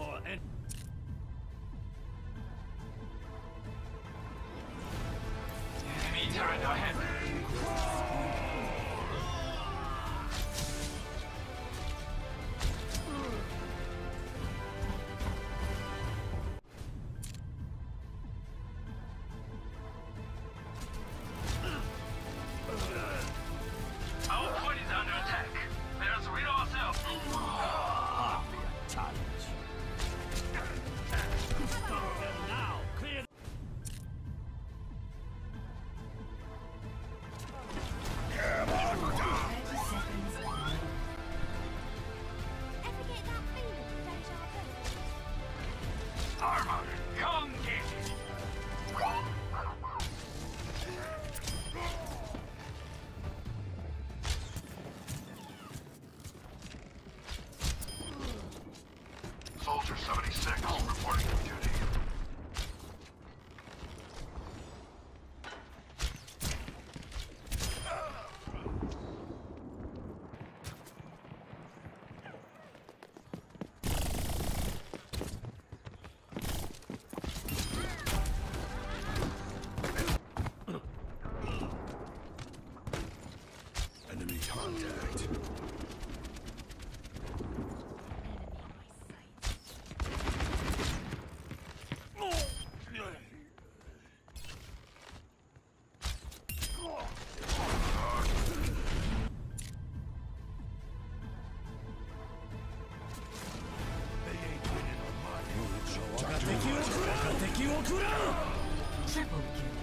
your enemy turret ahead. Our point is under attack. Let us rid ourselves. Hardly a challenge. Now, clear. Armor, come get it! Soldier 76 reporting for duty. Enemy contact. Triple kill.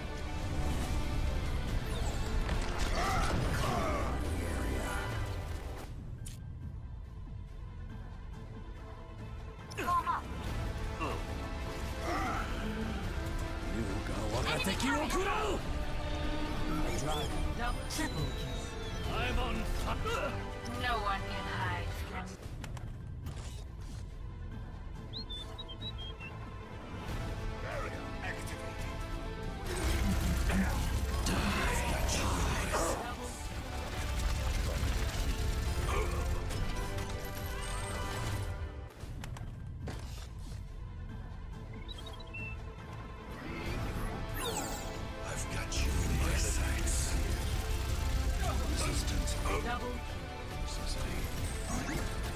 Triple kill. I'm on fire. No one can hide from Barrier activated. I've got you in my sights. Resistance. Double kill. Necessity.